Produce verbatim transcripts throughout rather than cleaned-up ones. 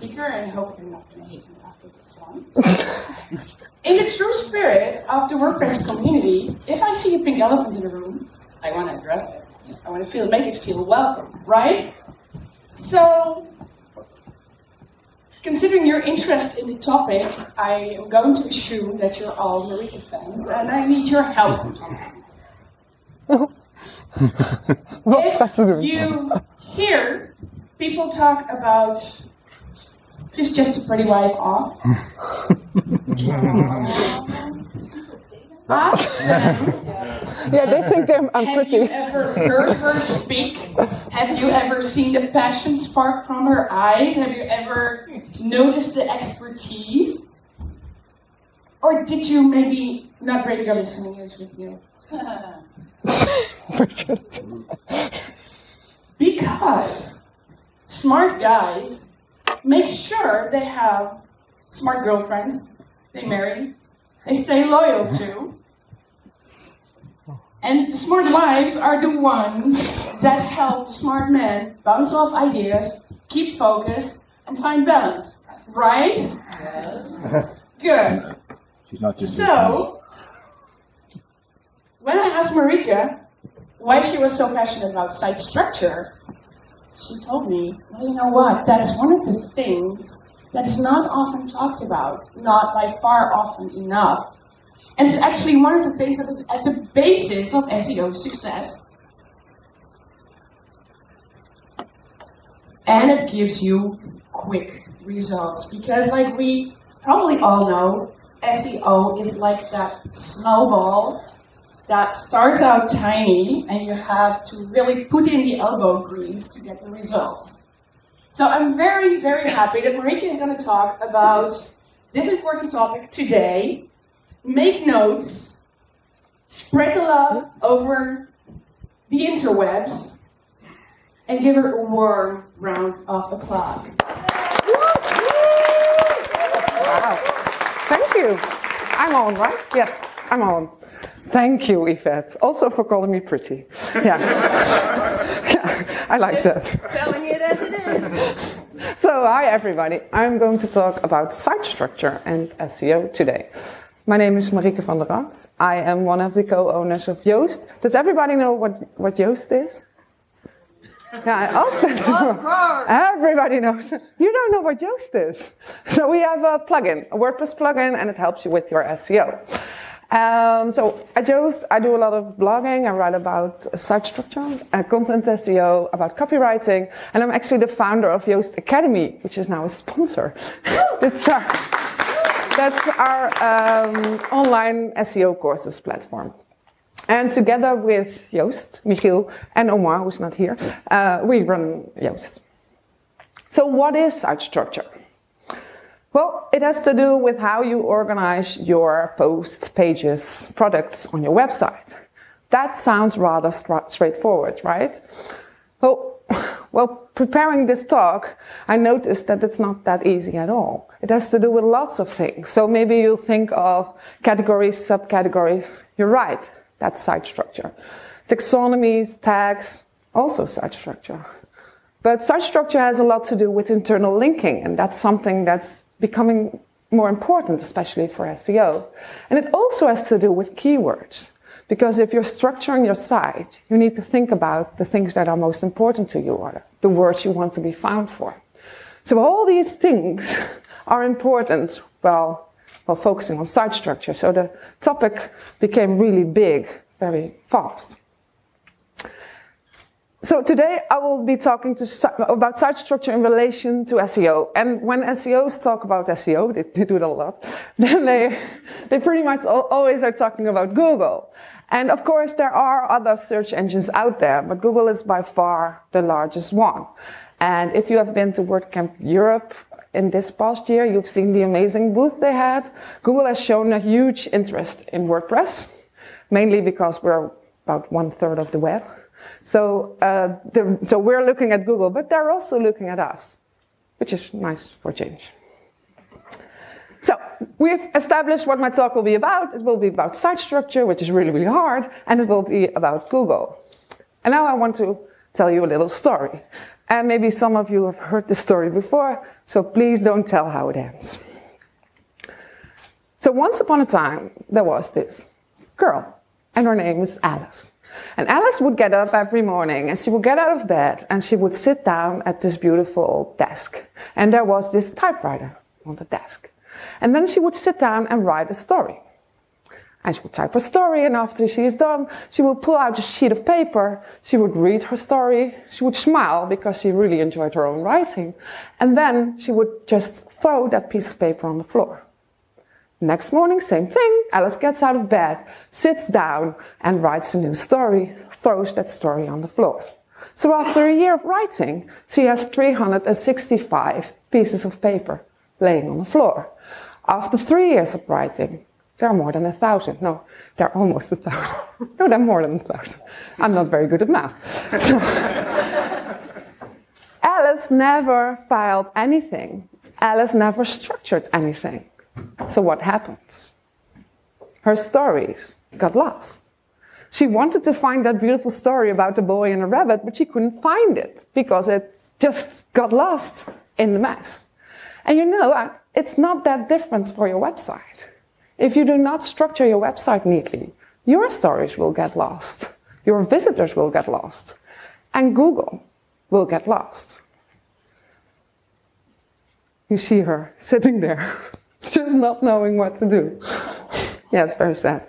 speaker, and I hope you're not going to hate me after this one. In the true spirit of the WordPress community, if I see a pink elephant in the room, I want to address it. I want to feel, make it feel welcome, right? So, considering your interest in the topic, I am going to assume that you're all Marika fans, and I need your help. What's that to do? If you hear people talk about just just a pretty wife off, ask them. Yeah, they think I'm, I'm Have pretty. you ever heard her speak? Have you ever seen the passion spark from her eyes? Have you ever noticed the expertise? Or did you maybe not break your listening ears with you? Because smart guys make sure they have smart girlfriends they marry, they stay loyal to. And the smart wives are the ones that help the smart men bounce off ideas, keep focus, and find balance. Right? Yes. Good. She's not just So, when I asked Marika why she was so passionate about site structure, she told me, well, you know what, that's one of the things that is not often talked about, not by far often enough. And it's actually one of the things that is at the basis of S E O success. And it gives you quick results. Because like we probably all know, S E O is like that snowball that starts out tiny and you have to really put in the elbow grease to get the results. So I'm very, very happy that Marika is going to talk about this important topic today. Make notes, spread the love over the interwebs, and give her a warm round of applause. Wow. Thank you. I'm on, right? Yes, I'm on. Thank you, Yvette. Also for calling me pretty. Yeah. Yeah, I like Just that. telling it as it is. So, hi everybody. I'm going to talk about site structure and S E O today. My name is Marika van der Racht. I am one of the co-owners of Yoast. Does everybody know what, what Yoast is? Yeah, I asked that. Of course. Everybody knows. You don't know what Yoast is. So we have a plugin, a WordPress plugin, and it helps you with your S E O. Um, so at Yoast, I do a lot of blogging. I write about site structure, uh, content S E O, about copywriting, and I'm actually the founder of Yoast Academy, which is now a sponsor. It's our, that's our um, online S E O courses platform. And together with Joost, Michiel, and Omar, who's not here, uh, we run Yoast. So what is site structure? Well, it has to do with how you organize your posts, pages, products on your website. That sounds rather stra- straightforward, right? Well, well, preparing this talk, I noticed that it's not that easy at all. It has to do with lots of things. So maybe you'll think of categories, subcategories. You're right, that's site structure. Taxonomies, tags, also site structure. But site structure has a lot to do with internal linking, and that's something that's becoming more important, especially for S E O. And it also has to do with keywords. Because if you're structuring your site, you need to think about the things that are most important to you, or the words you want to be found for. So all these things are important while, while focusing on site structure. So the topic became really big very fast. So today I will be talking to, about site structure in relation to S E O. And when S E Os talk about S E O, they, they do it a lot, then they, they pretty much always are talking about Google. And of course there are other search engines out there, but Google is by far the largest one. And if you have been to WordCamp Europe in this past year, you've seen the amazing booth they had. Google has shown a huge interest in WordPress, mainly because we're about one third of the web. So, uh, the, so we're looking at Google, but they're also looking at us, which is nice for change. So, we've established what my talk will be about. It will be about site structure, which is really, really hard, and it will be about Google. And now I want to tell you a little story. And maybe some of you have heard this story before, so please don't tell how it ends. So once upon a time, there was this girl, and her name was Alice. And Alice would get up every morning, and she would get out of bed, and she would sit down at this beautiful old desk. And there was this typewriter on the desk. And then she would sit down and write a story. And she would type her story, and after she is done, she would pull out a sheet of paper, she would read her story, she would smile because she really enjoyed her own writing, and then she would just throw that piece of paper on the floor. Next morning, same thing, Alice gets out of bed, sits down and writes a new story, throws that story on the floor. So after a year of writing, she has three hundred sixty-five pieces of paper laying on the floor. After three years of writing, there are more than a thousand. No, there are almost a thousand. No, there are more than a thousand. I'm not very good at math. So, Alice never filed anything. Alice never structured anything. So what happened? Her stories got lost. She wanted to find that beautiful story about the boy and a rabbit, but she couldn't find it because it just got lost in the mess. And you know, it's not that different for your website. If you do not structure your website neatly, your stories will get lost, your visitors will get lost, and Google will get lost. You see her sitting there, just not knowing what to do. Yeah, it's very sad.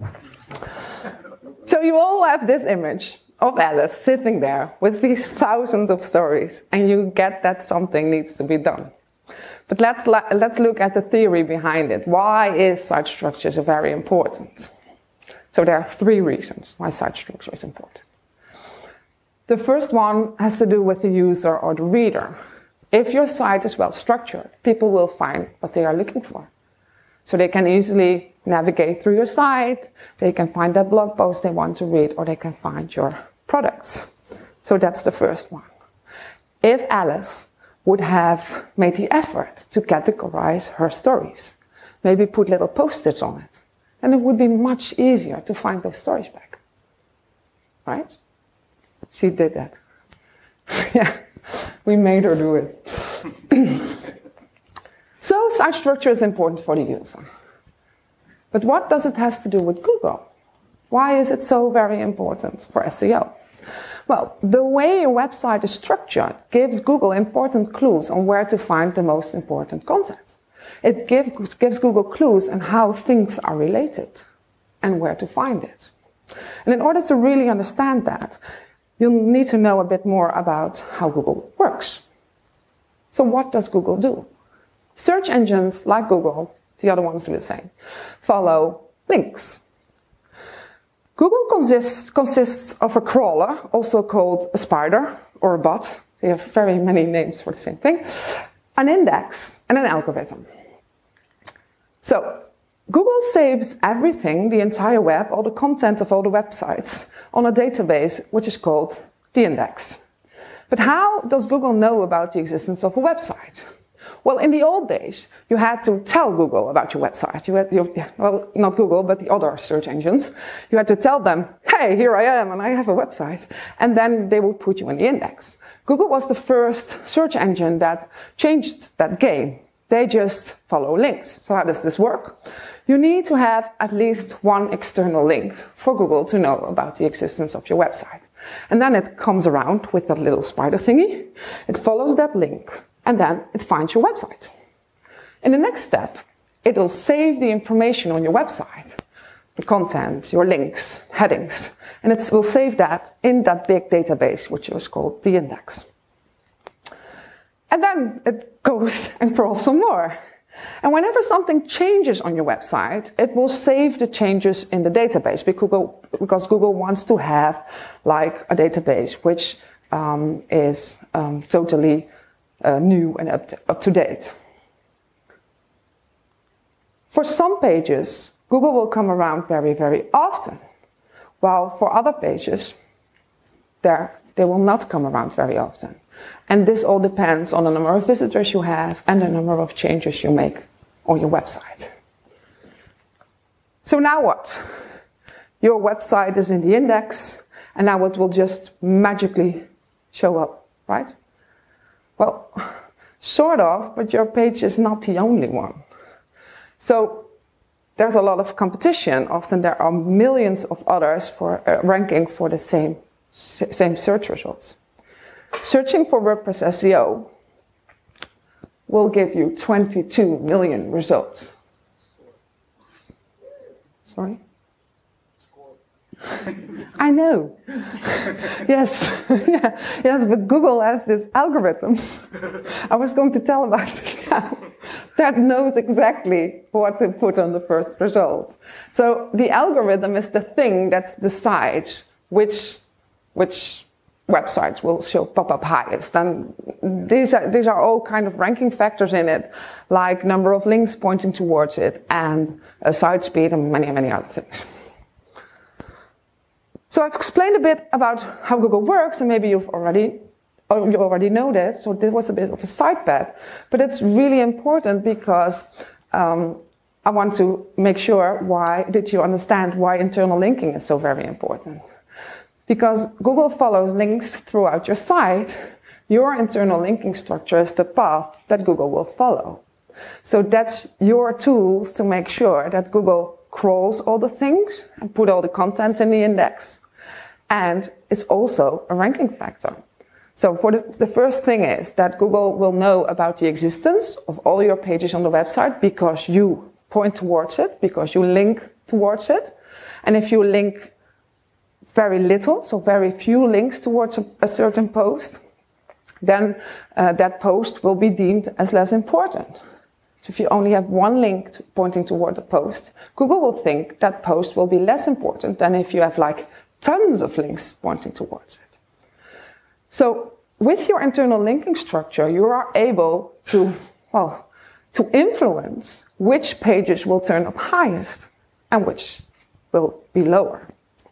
So you all have this image of Alice sitting there with these thousands of stories, and you get that something needs to be done. But let's, let's look at the theory behind it. Why is site structure so very important? So there are three reasons why site structure is important. The first one has to do with the user or the reader. If your site is well structured, people will find what they are looking for. So they can easily navigate through your site, they can find that blog post they want to read, or they can find your products. So that's the first one. If Alice would have made the effort to categorize her stories, maybe put little post-its on it, and it would be much easier to find those stories back. Right? She did that. Yeah, we made her do it. So site structure is important for the user. But what does it have to do with Google? Why is it so very important for S E O? Well, the way a website is structured gives Google important clues on where to find the most important content. It gives, gives Google clues on how things are related and where to find it. And in order to really understand that, you'll need to know a bit more about how Google works. So what does Google do? Search engines like Google, the other ones do the same, follow links. Google consists, consists of a crawler, also called a spider or a bot. They have very many names for the same thing. An index and an algorithm. So Google saves everything, the entire web, all the content of all the websites, on a database which is called the index. But how does Google know about the existence of a website? Well, in the old days, you had to tell Google about your website. You had, you, well, not Google, but the other search engines. You had to tell them, hey, here I am, and I have a website. And then they would put you in the index. Google was the first search engine that changed that game. They just follow links. So how does this work? You need to have at least one external link for Google to know about the existence of your website. And then it comes around with that little spider thingy. It follows that link. And then it finds your website. In the next step, it will save the information on your website, the content, your links, headings, and it will save that in that big database, which is called the index. And then it goes and crawls some more. And whenever something changes on your website, it will save the changes in the database because Google, because Google wants to have like a database which um, is um, totally Uh, new and up to, up to date. For some pages, Google will come around very, very often, while for other pages, they will not come around very often. And this all depends on the number of visitors you have and the number of changes you make on your website. So now what? Your website is in the index, and now it will just magically show up, right? Well, sort of, but your page is not the only one. So there's a lot of competition. Often there are millions of others for uh, ranking for the same, same search results. Searching for WordPress S E O will give you twenty-two million results. Sorry? I know. Yes, yeah. Yes, but Google has this algorithm. I was going to tell about this now. That knows exactly what to put on the first result. So the algorithm is the thing that decides which which websites will show pop up highest. And these are these are all kind of ranking factors in it, like number of links pointing towards it, and uh, site speed, and many many other things. So I've explained a bit about how Google works, and maybe you've already, or you already know this, so this was a bit of a side path, but it's really important because um, I want to make sure why, did you understand why internal linking is so very important? Because Google follows links throughout your site, your internal linking structure is the path that Google will follow. So that's your tools to make sure that Google crawls all the things and put all the content in the index. And it's also a ranking factor. So for the, the first thing is that Google will know about the existence of all your pages on the website because you point towards it, because you link towards it. And if you link very little, so very few links towards a, a certain post, then uh, that post will be deemed as less important. So if you only have one link to pointing toward a post, Google will think that post will be less important than if you have like tons of links pointing towards it. So with your internal linking structure, you are able to, well, to influence which pages will turn up highest and which will be lower.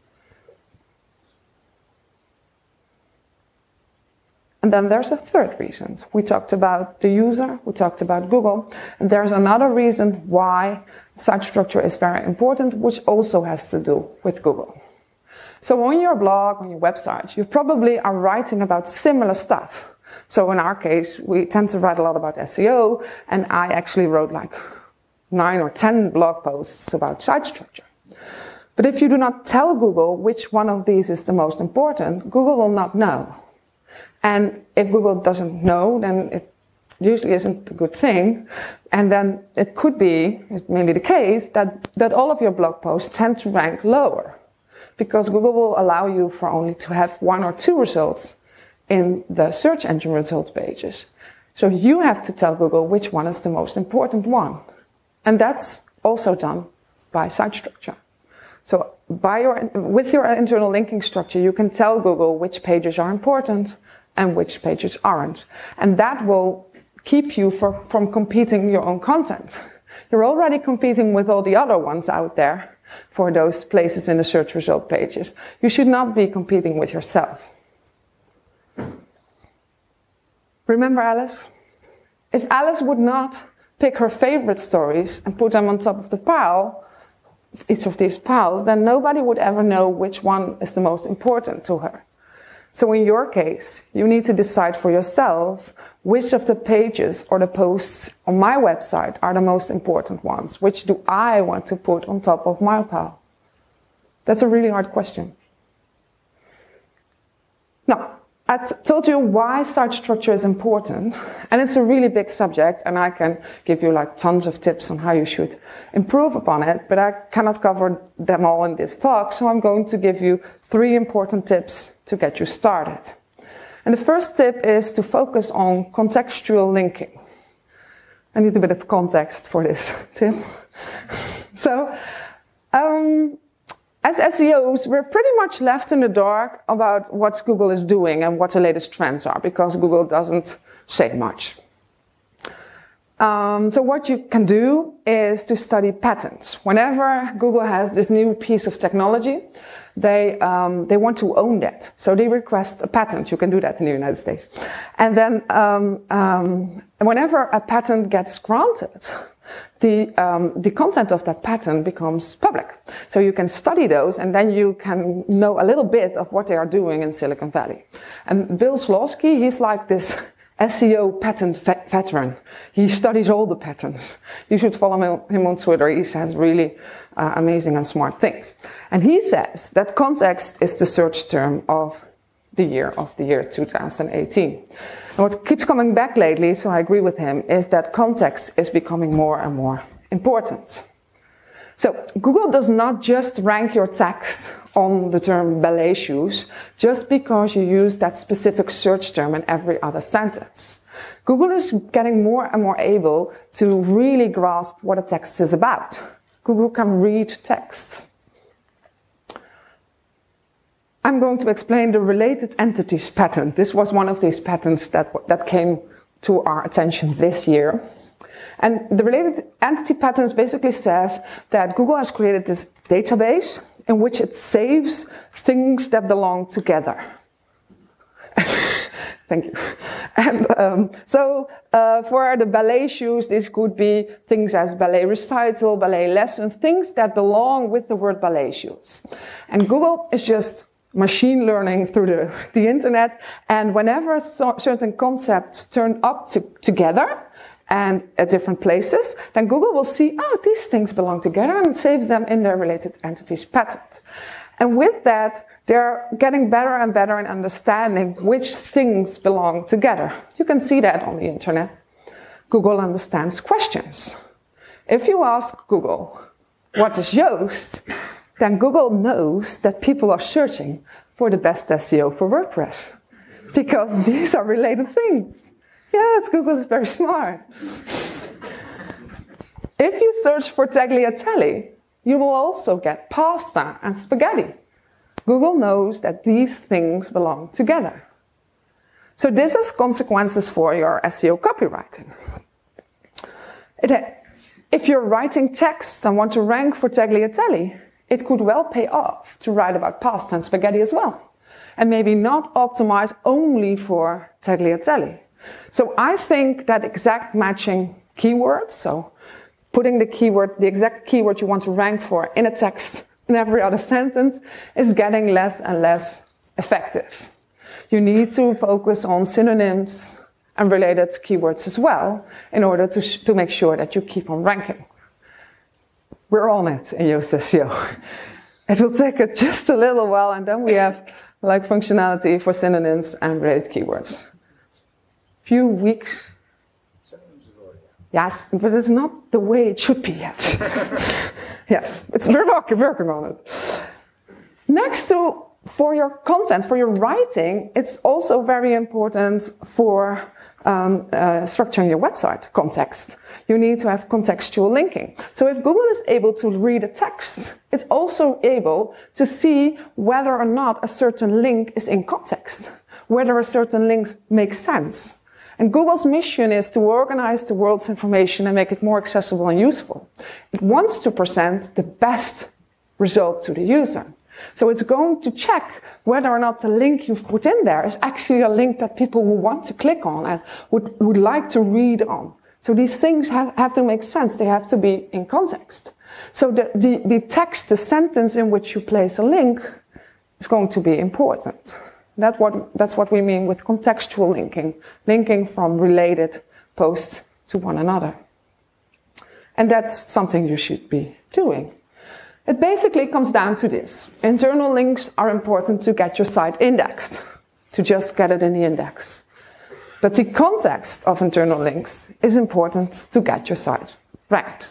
And then there's a third reason. We talked about the user, we talked about Google, and there's another reason why site structure is very important, which also has to do with Google. So on your blog, on your website, you probably are writing about similar stuff. So in our case, we tend to write a lot about S E O, and I actually wrote like nine or ten blog posts about site structure. But if you do not tell Google which one of these is the most important, Google will not know. And if Google doesn't know, then it usually isn't a good thing. And then it could be, it may be the case, that, that all of your blog posts tend to rank lower. Because Google will allow you for only to have one or two results in the search engine results pages. So you have to tell Google which one is the most important one. And that's also done by site structure. So by your, with your internal linking structure, you can tell Google which pages are important and which pages aren't. And that will keep you for, from competing your own content. You're already competing with all the other ones out there for those places in the search result pages. You should not be competing with yourself. Remember Alice? If Alice would not pick her favorite stories and put them on top of the pile, each of these piles, then nobody would ever know which one is the most important to her. So in your case, you need to decide for yourself which of the pages or the posts on my website are the most important ones. Which do I want to put on top of my pile? That's a really hard question. Now, I told you why site structure is important, and it's a really big subject, and I can give you like tons of tips on how you should improve upon it, but I cannot cover them all in this talk, so I'm going to give you three important tips to get you started. And the first tip is to focus on contextual linking. I need a bit of context for this tip. So, um, as S E Os, we're pretty much left in the dark about what Google is doing and what the latest trends are, because Google doesn't say much. Um, so what you can do is to study patents. Whenever Google has this new piece of technology, they, um, they want to own that. So they request a patent. You can do that in the United States. And then um, um, whenever a patent gets granted, The, um, the content of that patent becomes public. So you can study those, and then you can know a little bit of what they are doing in Silicon Valley. And Bill Slawski, he's like this S E O patent veteran. He studies all the patents. You should follow him on Twitter. He says really uh, amazing and smart things. And he says that context is the search term of the year of the year two thousand eighteen. And what keeps coming back lately, so I agree with him, is that context is becoming more and more important. So Google does not just rank your text on the term ballet shoes just because you use that specific search term in every other sentence. Google is getting more and more able to really grasp what a text is about. Google can read text. I'm going to explain the related entities patent. This was one of these patents that, that came to our attention this year. And the related entity patents basically says that Google has created this database in which it saves things that belong together. Thank you. And um, so uh, for the ballet shoes, this could be things as ballet recital, ballet lessons, things that belong with the word ballet shoes. And Google is just machine learning through the, the internet, and whenever so, certain concepts turn up to, together and at different places, then Google will see, oh, these things belong together, and saves them in their related entities patent. And with that, they're getting better and better in understanding which things belong together. You can see that on the internet. Google understands questions. If you ask Google, what is Yoast? Then Google knows that people are searching for the best S E O for WordPress. Because these are related things. Yes, Google is very smart. If you search for tagliatelle, you will also get pasta and spaghetti. Google knows that these things belong together. So this has consequences for your S E O copywriting. It, if you're writing text and want to rank for tagliatelle, it could well pay off to write about pasta and spaghetti as well. And maybe not optimize only for tagliatelle. So I think that exact matching keywords, so putting the keyword, the exact keyword you want to rank for in a text in every other sentence, is getting less and less effective. You need to focus on synonyms and related keywords as well in order to, sh to make sure that you keep on ranking. We're on it in Yoast S E O. It will take it just a little while, and then we have like functionality for synonyms and related keywords. Few weeks. Yes, but it's not the way it should be yet. Yes, it's, we're working, working on it. Next to, for your content, for your writing, it's also very important for um, uh, structuring your website context. You need to have contextual linking. So if Google is able to read a text, it's also able to see whether or not a certain link is in context, whether a certain link makes sense. And Google's mission is to organize the world's information and make it more accessible and useful. It wants to present the best result to the user. So it's going to check whether or not the link you've put in there is actually a link that people will want to click on and would, would like to read on. So these things have, have to make sense. They have to be in context. So the, the, the text, the sentence in which you place a link is going to be important. That's what, that's what we mean with contextual linking, linking from related posts to one another. And that's something you should be doing. It basically comes down to this. Internal links are important to get your site indexed, to just get it in the index. But the context of internal links is important to get your site ranked.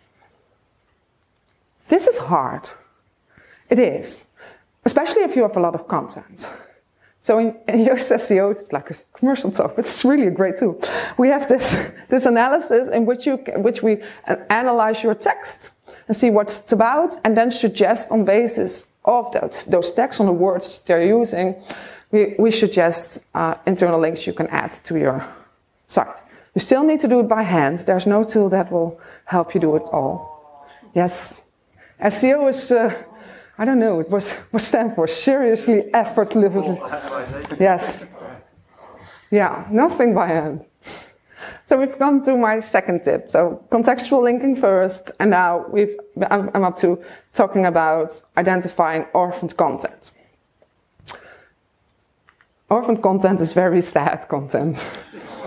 This is hard. It is, especially if you have a lot of content. So in, in Yoast S E O, it's like a commercial talk, but it's really a great tool. We have this, this analysis in which, you, which we analyze your text and see what it's about, and then suggest on basis of those, those texts, on the words they're using, we, we suggest uh, internal links you can add to your site. You still need to do it by hand. There's no tool that will help you do it all. Yes. S E O is... Uh, I don't know, it was what stands for seriously effortless. Yes. Yeah, nothing by hand. So we've come to my second tip. So contextual linking first, and now we've, I'm up to talking about identifying orphaned content. Orphaned content is very sad content.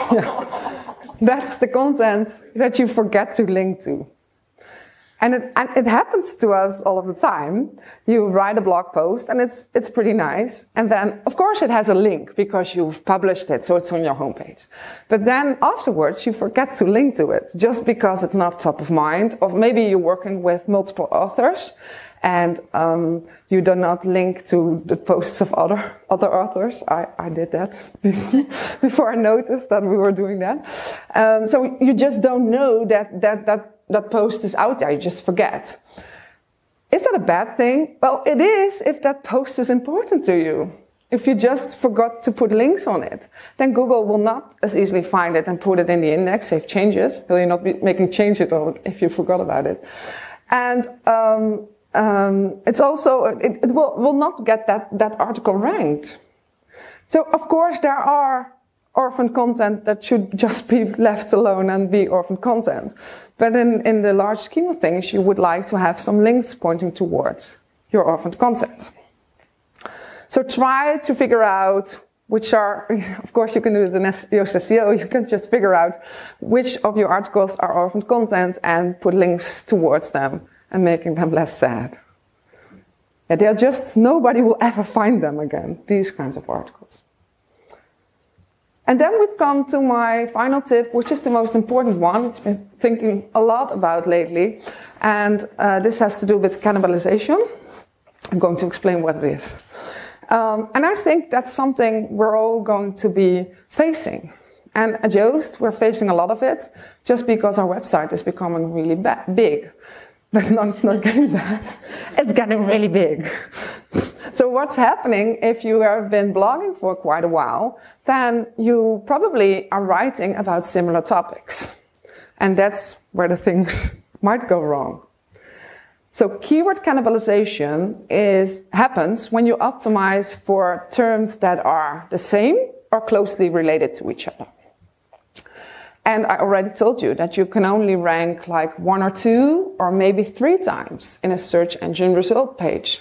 Yeah. That's the content that you forget to link to. And it, and it happens to us all of the time. You write a blog post and it's, it's pretty nice. And then, of course, it has a link because you've published it, so it's on your homepage. But then afterwards, you forget to link to it just because it's not top of mind. Or maybe you're working with multiple authors and um, you do not link to the posts of other, other authors. I, I did that before I noticed that we were doing that. Um, so you just don't know that, that, that that post is out there, you just forget. Is that a bad thing? Well, it is if that post is important to you. If you just forgot to put links on it, then Google will not as easily find it and put it in the index, save changes. Will you not be making changes on it if you forgot about it? And um, um, it's also, it, it will, will not get that, that article ranked. So, of course, there are orphaned content that should just be left alone and be orphaned content. But in, in the large scheme of things, you would like to have some links pointing towards your orphaned content. So try to figure out which are, of course you can do it in Yoast S E O, you can just figure out which of your articles are orphaned content and put links towards them and making them less sad. Yeah, they're just, nobody will ever find them again, these kinds of articles. And then we've come to my final tip, which is the most important one, which I've been thinking a lot about lately. And uh, this has to do with cannibalization. I'm going to explain what it is. Um, and I think that's something we're all going to be facing. And at Yoast, we're facing a lot of it, just because our website is becoming really big. But no, it's not getting bad. It's getting really big. So what's happening if you have been blogging for quite a while, then you probably are writing about similar topics. And that's where the things might go wrong. So keyword cannibalization is, happens when you optimize for terms that are the same or closely related to each other. And I already told you that you can only rank like one or two or maybe three times in a search engine result page.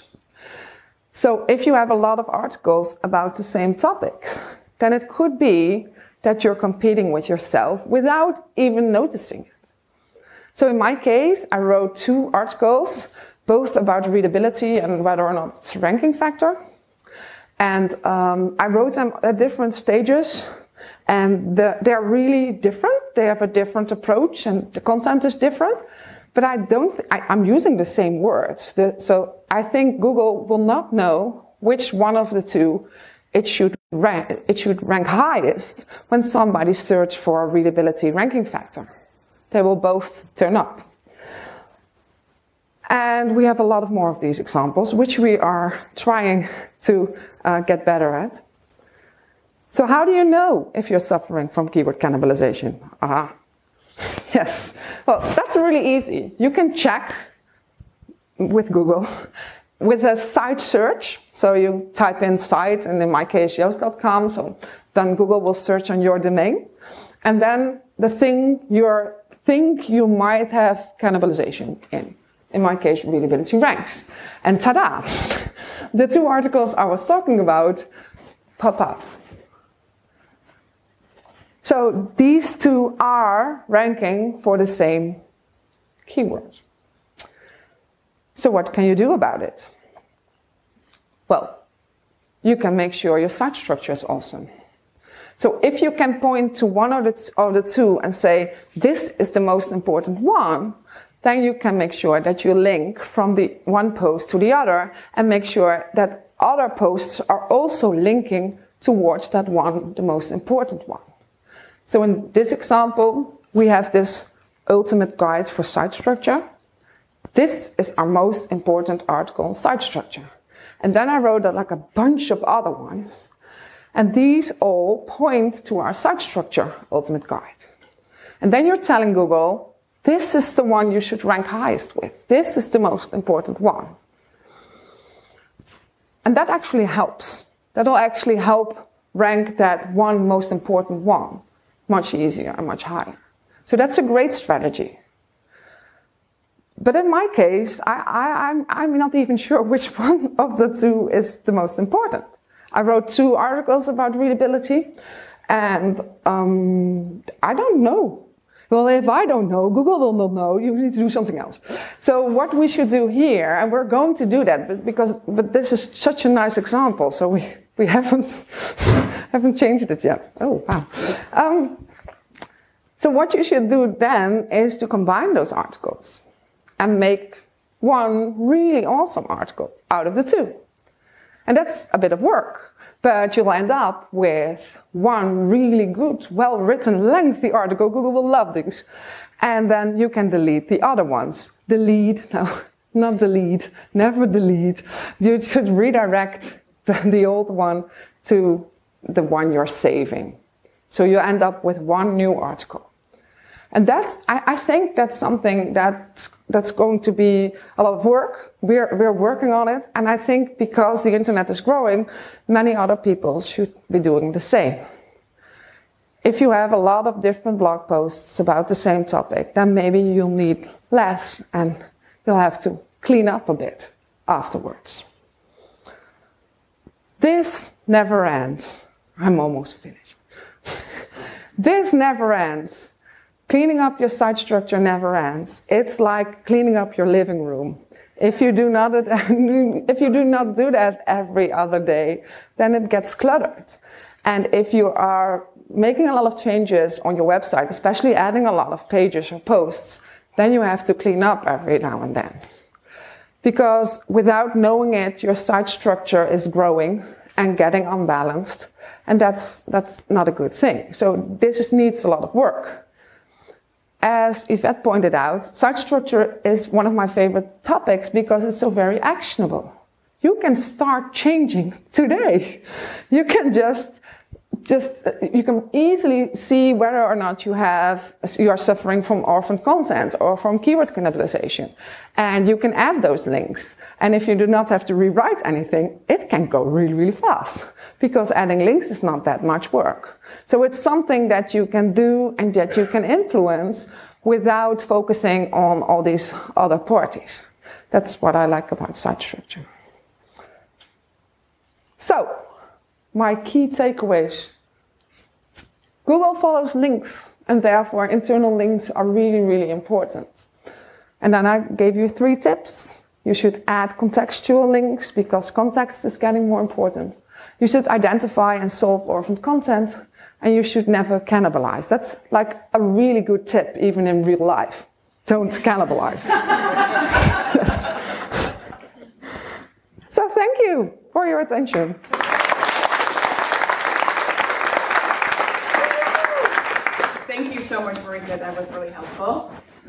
So if you have a lot of articles about the same topics, then it could be that you're competing with yourself without even noticing it. So in my case, I wrote two articles, both about readability and whether or not it's a ranking factor. And um, I wrote them at different stages. And the, they're really different. They have a different approach and the content is different. But I don't, I, I'm using the same words. The, so I think Google will not know which one of the two it should rank, it should rank highest when somebody searches for a readability ranking factor. They will both turn up. And we have a lot of more of these examples, which we are trying to uh, get better at. So how do you know if you're suffering from keyword cannibalization? Aha. Yes. Well, that's really easy. You can check with Google with a site search. So you type in site, and in my case, yoast dot com. So then Google will search on your domain. And then the thing you think you might have cannibalization in. In my case, readability ranks. And ta-da! The two articles I was talking about pop up. So these two are ranking for the same keyword. So what can you do about it? Well, you can make sure your site structure is awesome. So if you can point to one of the, of the two and say, this is the most important one, then you can make sure that you link from the one post to the other and make sure that other posts are also linking towards that one, the most important one. So in this example, we have this ultimate guide for site structure. This is our most important article on site structure. And then I wrote like a bunch of other ones. And these all point to our site structure ultimate guide. And then you're telling Google, this is the one you should rank highest with. This is the most important one. And that actually helps. That'll actually help rank that one most important one much easier and much higher. So that's a great strategy. But in my case, I, I, I'm, I'm not even sure which one of the two is the most important. I wrote two articles about readability, And um, I don't know. Well, if I don't know, Google will not know. You need to do something else. So what we should do here, and we're going to do that, but because but this is such a nice example, so we we haven't haven't changed it yet. Oh wow. Um, so what you should do then is to combine those articles and make one really awesome article out of the two. And that's a bit of work, but you'll end up with one really good, well-written, lengthy article. Google will love these. And then you can delete the other ones. Delete, no, not delete, never delete. You should redirect the, the old one to the one you're saving. So you end up with one new article. And that's, I, I think that's something that's, that's going to be a lot of work. We're, we're working on it. And I think because the internet is growing, many other people should be doing the same. If you have a lot of different blog posts about the same topic, then maybe you'll need less and you'll have to clean up a bit afterwards. This never ends. I'm almost finished. This never ends. Cleaning up your site structure never ends. It's like cleaning up your living room. If you do not, if you do not do that every other day, then it gets cluttered. And if you are making a lot of changes on your website, especially adding a lot of pages or posts, then you have to clean up every now and then. Because without knowing it, your site structure is growing and getting unbalanced. And that's, that's not a good thing. So this just needs a lot of work. As Yvette pointed out, site structure is one of my favorite topics because it's so very actionable. You can start changing today. You can just, just, you can easily see whether or not you have, you are suffering from orphan content or from keyword cannibalization. And you can add those links. And if you do not have to rewrite anything, it can go really, really fast because adding links is not that much work. So it's something that you can do and that you can influence without focusing on all these other parties. That's what I like about site structure. So, my key takeaways. Google follows links, and therefore internal links are really, really important. And then I gave you three tips. You should add contextual links because context is getting more important. You should identify and solve orphan content, and you should never cannibalize. That's like a really good tip, even in real life. Don't cannibalize. Yes. So thank you for your attention. Thank you so much, Marika. That was really helpful.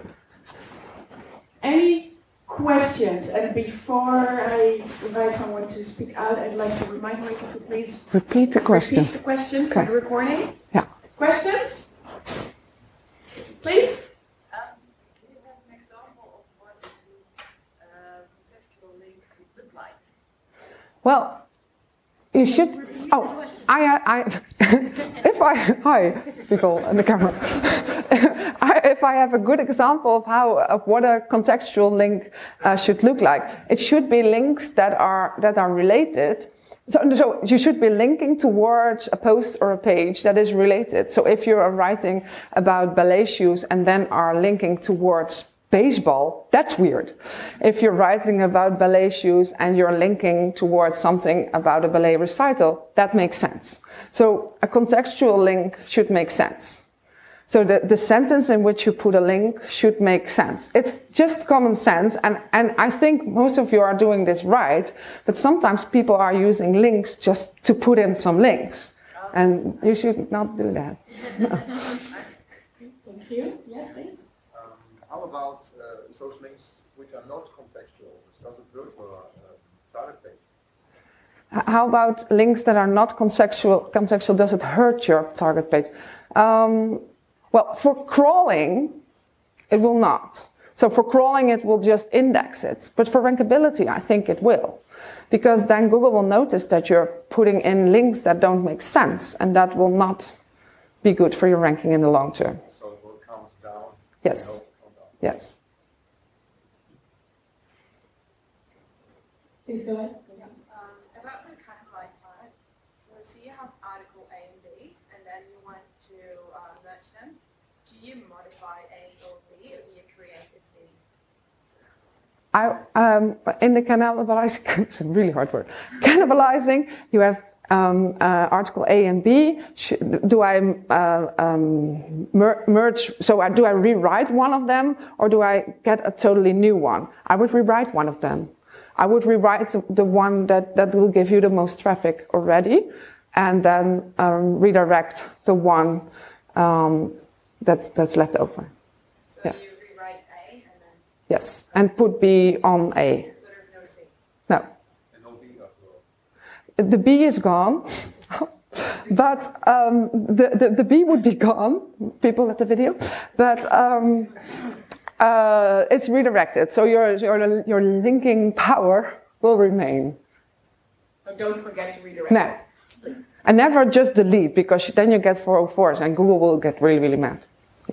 Any questions? And before I invite someone to speak out, I'd like to remind Marika to please repeat the question. Repeat the question okay. for the recording. Yeah. Questions? Please. Um, do you have an example of what a uh, contextual link would look like? Well, you should. Oh, I, I, if I, hi, people in the camera. I, if I have a good example of how, of what a contextual link uh, should look like, it should be links that are that are related. So, so you should be linking towards a post or a page that is related. So if you are writing about ballet shoes and then are linking towards baseball, that's weird. If you're writing about ballet shoes and you're linking towards something about a ballet recital, that makes sense. So a contextual link should make sense. So the, the sentence in which you put a link should make sense. It's just common sense, and, and I think most of you are doing this right, but sometimes people are using links just to put in some links. And you should not do that. No. Thank you. Yes, please. How about uh, social links which are not contextual? Does it hurt for a target page? How about links that are not contextual? Contextual, does it hurt your target page? Um, well, for crawling, it will not. So for crawling, it will just index it. But for rankability, I think it will. Because then Google will notice that you're putting in links that don't make sense, and that will not be good for your ranking in the long term. So it will count down? Yes. Yes. Please go ahead. Um, about the cannibalized part, so so you have article A and B, and then you modify A or B, or do you create a C? I, um, in the cannibalizing, it's a really hard word. Cannibalizing, you have um, uh, article A and B. Sh do I uh, um, mer merge? So I, do I rewrite one of them, or do I get a totally new one? I would rewrite one of them. I would rewrite the, the one that, that will give you the most traffic already, and then um, redirect the one um, that's that's left over. So Yeah. you rewrite A and then. Yes, and put B on A. So there's no C. No. And no B after all. The B is gone, but um, the, the, the B would be gone, people at the video, but um, uh, it's redirected, so your, your, your linking power will remain. So don't forget to redirect. No. And never just delete, because then you get four oh fours and Google will get really, really mad.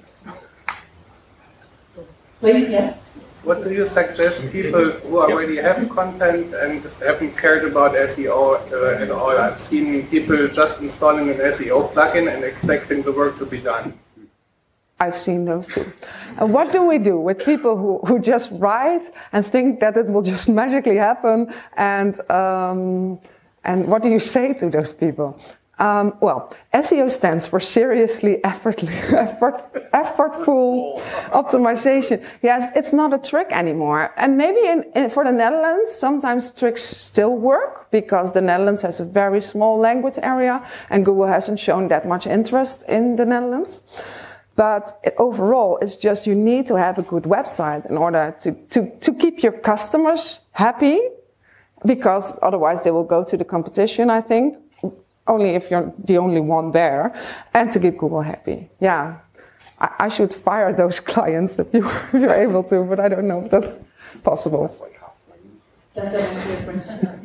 Please, yes. What do you suggest people who already have content and haven't cared about S E O uh, at all? I've seen people just installing an S E O plugin and expecting the work to be done. I've seen those too. And what do we do with people who, who just write and think that it will just magically happen? And, um, and what do you say to those people? Um, well, S E O stands for seriously effortly, effort, effortful optimization. Yes, it's not a trick anymore. And maybe in, in, for the Netherlands, sometimes tricks still work, because the Netherlands has a very small language area and Google hasn't shown that much interest in the Netherlands. But it, overall, it's just you need to have a good website in order to, to, to keep your customers happy, because otherwise they will go to the competition, I think. Only if you're the only one there, and to keep Google happy. Yeah, I, I should fire those clients if, you, if you're able to, but I don't know if that's possible. Does that answer your question?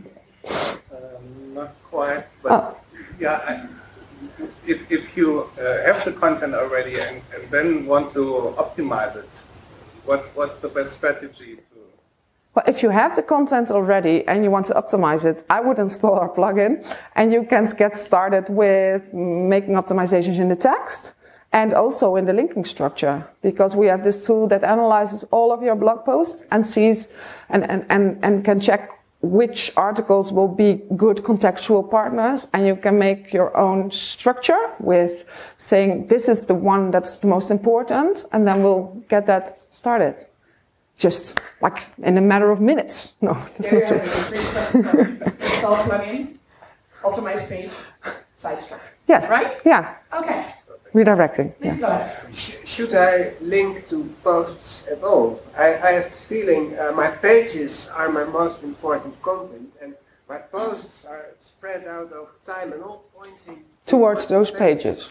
Um, not quite, but Oh. yeah, I, if, if you uh, have the content already and, and then want to optimize it, what's, what's the best strategy to? Well, if you have the content already and you want to optimize it, I would install our plugin, and you can get started with making optimizations in the text and also in the linking structure, because we have this tool that analyzes all of your blog posts and sees and, and, and, and can check which articles will be good contextual partners, and you can make your own structure with saying this is the one that's the most important, and then we'll get that started. Just like in a matter of minutes. No, that's There not you true. have it. Install plugin, optimize page, site structure. Yes. Right? Yeah. Okay. Redirecting. Please Yeah. go ahead. Sh- Should I link to posts at all? I, I have the feeling uh, my pages are my most important content, and my posts are spread out over time and all pointing Towards those pages.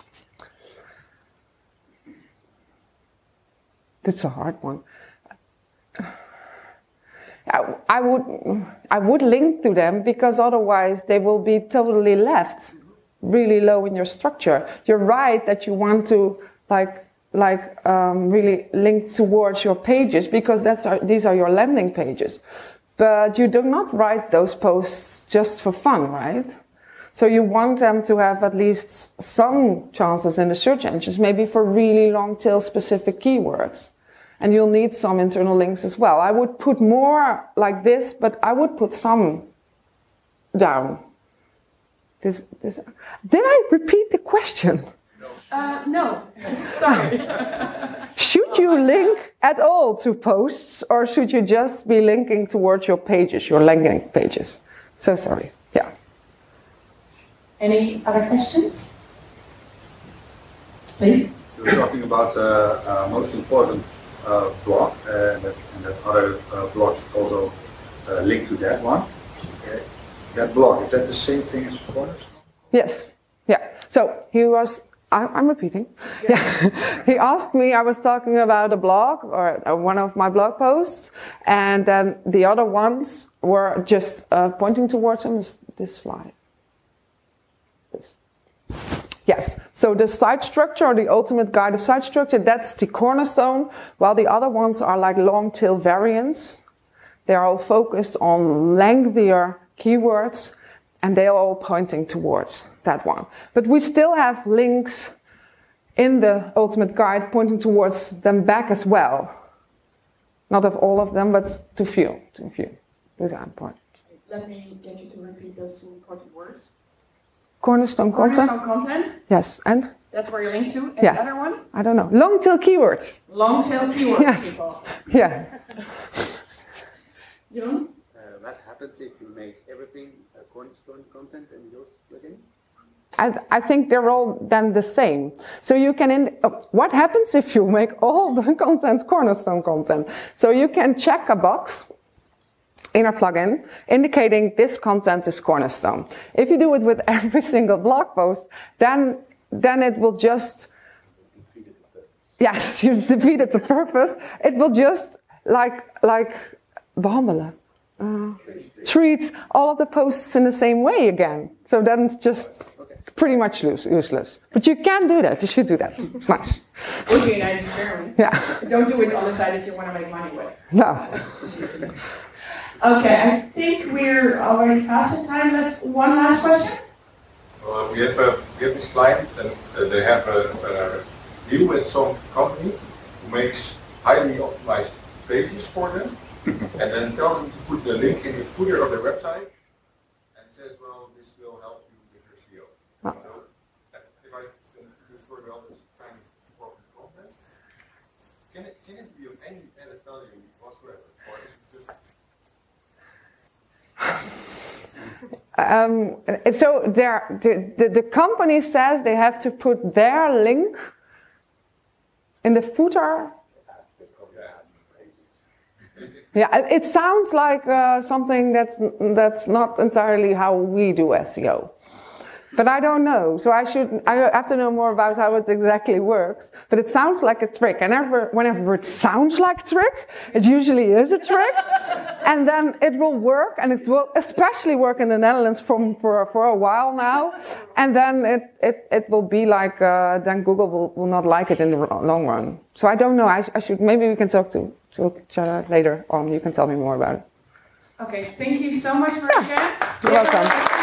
That's a hard one. I, I would, I would link to them, because otherwise they will be totally left really low in your structure. You're right that you want to like, like um, really link towards your pages, because that's our, these are your landing pages. But you do not write those posts just for fun, right? So you want them to have at least some chances in the search engines, maybe for really long tail specific keywords. And you'll need some internal links as well. I would put more like this, but I would put some down. This, this. Did I repeat the question? Uh, no. Sorry. Should you link at all to posts, or should you just be linking towards your pages, your landing pages? So sorry. Yeah. Any other questions? Please. You were talking about the uh, uh, most important uh, blog, uh, and, that, and that other uh, blogs also uh, link to that one. Okay. That blog, is that the same thing as Cornerstone? Yes. Yeah. So he was. I, I'm repeating. Yeah. He asked me. I was talking about a blog or uh, one of my blog posts, and then the other ones were just uh, pointing towards him. This, this slide. This. Yes, so the site structure, or the ultimate guide of site structure, that's the cornerstone, while the other ones are like long tail variants. They're all focused on lengthier keywords, and they're all pointing towards that one. But we still have links in the ultimate guide pointing towards them back as well. Not of all of them, but to few, to few. These are important. Let me get you to repeat those two important words. Cornerstone content. Cornerstone content. Yes, and? That's where you link to. And Yeah. the other one? I don't know. Long tail keywords. Long tail keywords, Yes. people. Yeah. Jeroen? Uh, what happens if you make everything a cornerstone content in your plugin? I, I think they're all then the same. So you can, in, uh, what happens if you make all the content cornerstone content? So you can check a box in a plugin indicating this content is cornerstone. If you do it with every single blog post, then, then it will just, yes, you've defeated the purpose. It will just like, like behandelen. Uh, treat all of the posts in the same way again. So then it's just pretty much use, useless. But you can do that. You should do that. It's nice. Would be nice in Germany. Yeah. But don't do it on the side that you want to make money with. No. Okay, I think we're already past the time. Let's one last question. Uh, we have a we have this client, and uh, they have a, a deal with some company who makes highly optimized pages for them, and then tells them to put the link in the footer of their website, and says, "Well, this will help you with your S E O." Oh. So, uh, if I do story well, this kind of important content, can it can it be of any added value whatsoever, or is it just Um, so there, the, the, the company says they have to put their link in the footer. Yeah, it, it sounds like uh, something that's that's not entirely how we do S E O. But I don't know, so I should, I have to know more about how it exactly works. But it sounds like a trick. And whenever, whenever it sounds like a trick, it usually is a trick. And then it will work, and it will especially work in the Netherlands from, for, for a while now. And then it, it, it will be like, uh, then Google will, will not like it in the long run. So I don't know, I, I should, maybe we can talk to, to each other later on. You can tell me more about it. Okay, thank you so much, Marika. You're welcome.